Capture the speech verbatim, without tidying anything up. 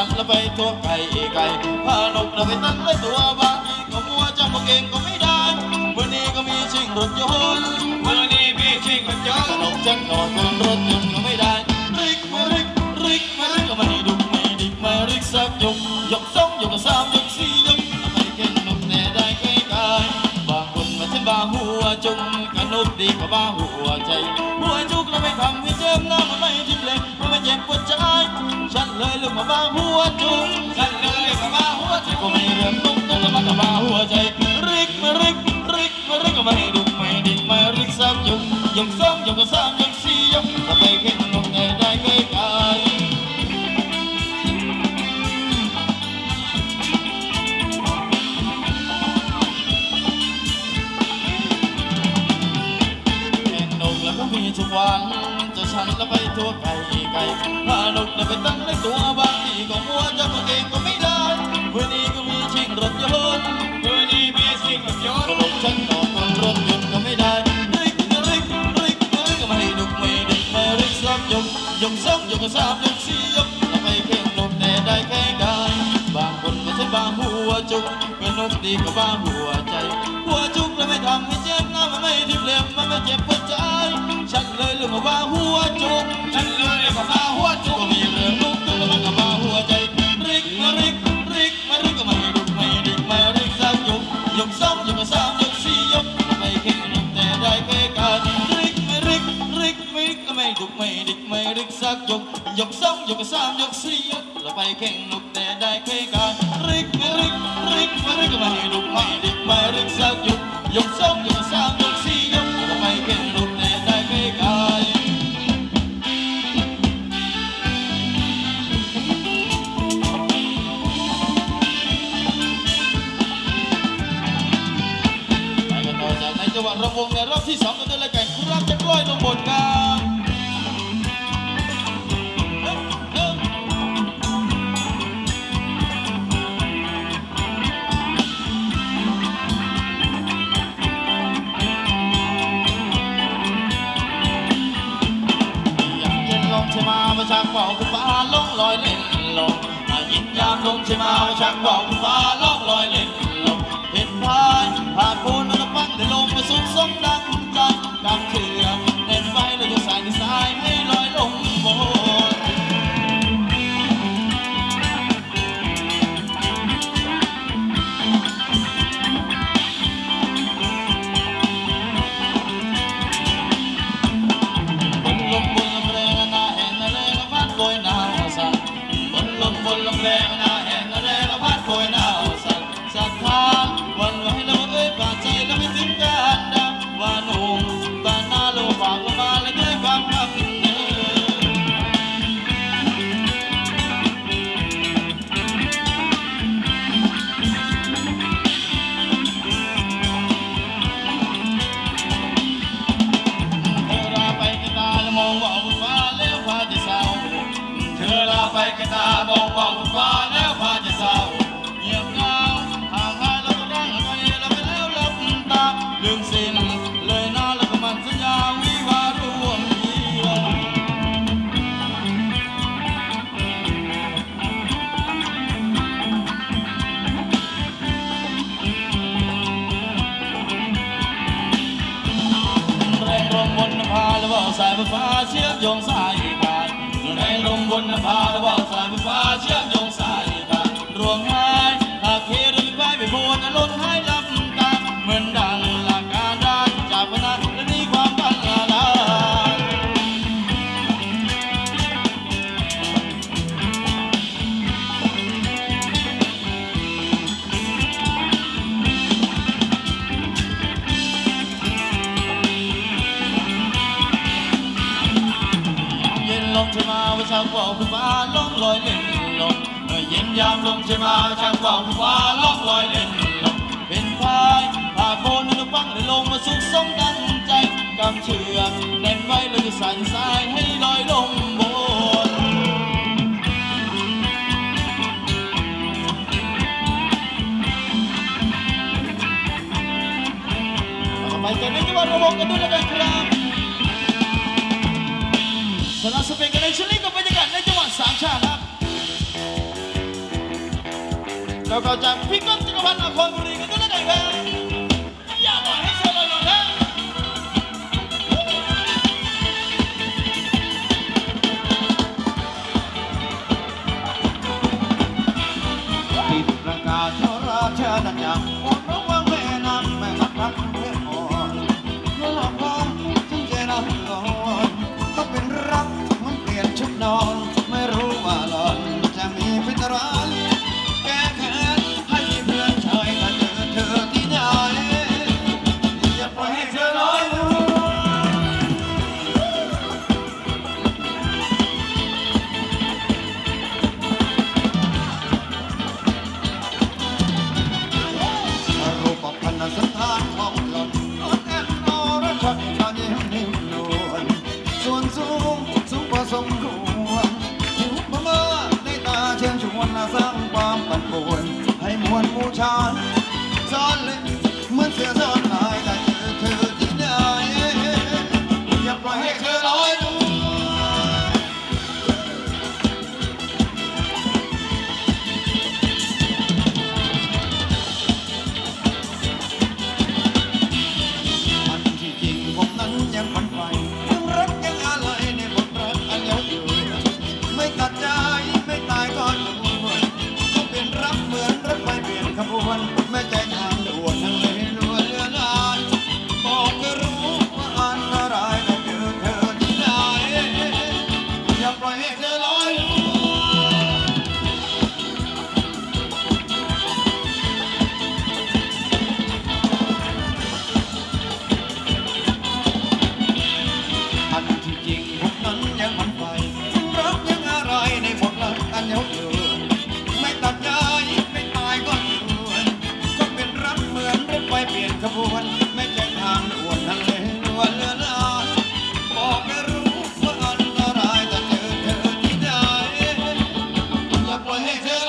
นแล้วไปทั่วไก่ไก่พานกเราไปตั้งไว้ตัวบางทีก็มัวจำเก่งก็ไม่ได้วันนี้ก็มีชิงรถยนต์วันนี้มีชิงรถยนต์ขนมฉันนอนบนรถยนต์ก็ไม่ได้ริกมาริกริกมาริกก็ไม่ดุไม่ดิกมาริกสักยกยกสองยกสามยกสี่ยกไปเก่งนกแน่ได้ใกล้กายบางคนมาใช้บาหัวจุงกันนกดีกว่าบาหัวใจหัวจุกแล้วไม่ทำให้เจ็บน้ำมันไม่ทิ่มเล็กมันไม่เจ็บปวดใจฉันเลยลืมมาบาหัวจุงฉันเลยมาบาหัวใจก็ไม่เรื่องนกแต่ละมันก็บาหัวใจริกมาริกริกมาริกก็ไม่ดุไม่ดิกมาริกสักยกยกสองยกสามยกสี่ยกถ้าไปเก่งนกแน่ได้ใกล้กายมีทุกวันจะฉันแล้วไปทั่วไก่ไก่พานกแล้วไปตั้งในตัวบางทีก็มัวจะตัวเองก็ไม่ได้วันนี้ก็มีชิงรถยนต์วันนี้มีชิงรถยนต์ก็ลงฉันนอนบนรถยนต์ก็ไม่ได้ริกริกริกริกก็ไม่ดุไม่ดิกไม่ริกสักยกยกสองยกสามยกสี่ยกแล้วไปเก่งนกแต่ได้แค่กายบางคนไม่ใช่บางหัวจุกเป็นนกดีกว่าบางหัวใจหัวจุกแล้วไม่ทำให้เจ็บน้ำมันไม่ทิ่มเล็บมันไม่เจ็บปวดใจฉันเลยลืมว่าหัวจุกฉันเลยลืมว่าหัวจุกก็มีเรื่องลุกตัวแล้วมันก็มาหัวใจริกมาริกริกมาริกก็ไม่ดุไม่ดิกไม่ริกสักยกยกสองยกสามยกสี่ยกไม่เก่งนกแต่ได้แค่การริกมาริกริกไม่ริกก็ไม่ดุไม่ดิกไม่ริกสักยกยกสองยกสามยกสี่ยกแล้วไปเก่งนกแต่ได้แค่การริกมาริกริกมาริกก็ไม่ดุไม่ดิกไม่ริกสักยกยกสองยกสามยกสี่ยกแล้วไปเก่งนกแต่ได้แค่การจังหวะรำวงในรอบที่สองกันด้วยรายการครับจะกล้อยลงบนกันอยากเย็นลงใช่มาว่าช่างเบาคุณฟ้าล่องลอยเล่นลงยินยามลงใช่มาว่าช่างเบาคุณฟ้าล่องลอยเล่นลงเห็นพายผ่านปูนแล้วฟังได้ลงมาสุขสมดังใจกำเถื่อนเน้นไว้แล้วจะใส่ในสายให้ลอยลงบนบนลมบนลมแรงหน้าแห่งแรงพัดโกยหนาวสั่นบนลมบนลมแรงหน้าแห่งแรงพัดโกยหนาวสั่นสัทธาวันไว้แล้วเอ้ยป่าใจแล้วไม่ถึงการดังว่าหนุ่มบ้านนาโลฝากมาและเคยฟังคำเนื้อเธอลาไปกันตาแล้วมองว่าบนฟ้าแล้วฟ้าจะเศร้าเธอลาไปกันตามองว่าบนฟ้าแล้วฟ้าจะเศร้าเงียบเหงาห่างหายแล้วก็ดังไปแล้วไปแล้วหลับตาลืมสิ้นเลยนะแล้วก็มันสัญญาวิวาร่วมเพียงแรงลมบนนภาแล้วว่าสายฟ้าเชื่อมโยงสายการแรงลมบนนภาแล้วว่าสายฟ้าเชื่อมโยงสายการรวงหายหากเหตุไปไปบนล้นหายลับตาเหมือนดังหลักการได้จากพนันและนี่ความบันลาเย็นลมใช่มาว่าช่างว่าคุณฟ้าล่องลอยเล่นลมเย็นยามลมใช่มาช่างว่าคุณฟ้าล่องลอยเล่นลมเป็นพายผ่าโคนนึกฟังเลยลงมาสุขสมดังใจกำเชือกแน่นไว้เลยจะสั่นสายให้ลอยลงบนไปกันในจังหวัดระวงกันด้วยกันครับสนับสนุนกันในช่วงนี้กับบรรยากาศในจังหวัดสามชาติครับเราก็จากพิกัดจักรพันธ์นครบุรีกันด้วยกันครับอย่าปล่อยให้เชื่อเราหรอกนะติดประกาศชราชาดังอย่างโอ้ร้องว่าแม่นั้นแม่นักรักเพื่อนอ่อนเมื่อหลอกลวงจึงใจร้อนร้อนก็เป็นรักมันเปลี่ยนชุดนอนไม่รู้ว่าหลอนจะมีพิจารณาแก้แค้นให้เพื่อนชายถ้าเจอเธอที่ไหนอย่าปล่อยให้เธอลอยนวลรูปพันธ์สันธานของหล่อนอ่อนแอนนอรชนตาเยี่ยมนิ่มนวลส่วนสูงสูงกว่าสมควรผิวเมื่อในตาเชิญชวนสร้างความปั่นป่วนให้มวลผู้ชายซ่อนเล่นเหมือนเสือซ่อนหายแต่เจอเธอที่ไหนอย่าปล่อยให้เธอลอยนวลอันที่จริงผมนั้นยังฝันใฝ่ยังรักยังอะไรในบทรักอันยาวยืนไม่ตัดใจไม่ตายก็อยู่ก็เป็นรักเหมือนรถไฟเปลี่ยนขบวนแม่ใจทางด่วนทั้งเลยล้วนเลือนลายบอกให้รู้ว่าอันตรายถ้าเจอเธอที่ไหนอย่าปล่อยให้เธอลอยนวลอันที่จริงผมนั้นยังฝันใฝ่ยังรักยังอะไรในบทรักอันยาวยืนไม่ตัดใจไม่ตายก็อยู่ก็เป็นรักเหมือนรถไฟเปลี่ยนขบวนไม่ใจทางด่วนทั้งเลยล้วนเลือนลายบอกให้รู้ว่าอันตรายถ้าเจอเธอที่ไหนอย่าปล่อยให้เธอ